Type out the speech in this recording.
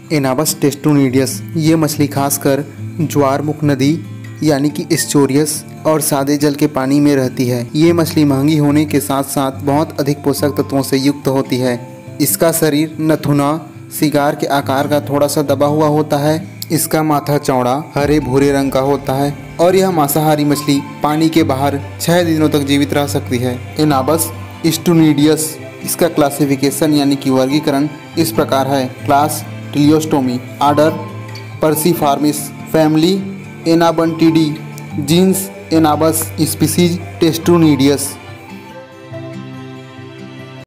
एनाबस टेस्टोनिडियस ये मछली खासकर ज्वारमुख नदी यानी कि एस्चुरियस और सादे जल के पानी में रहती है। ये मछली महंगी होने के साथ साथ बहुत अधिक पोषक तत्वों से युक्त होती है। इसका शरीर नथुना शिकार के आकार का थोड़ा सा दबा हुआ होता है। इसका माथा चौड़ा हरे भूरे रंग का होता है और यह मांसाहारी मछली पानी के बाहर 6 दिनों तक जीवित रह सकती है। एनाबस टेस्टोनिडियस इसका क्लासिफिकेशन यानी कि वर्गीकरण इस प्रकार है। Class Teleostomi, order Perciformes, family Anabantidae, genus Anabas, species टेस्टोनिडियस।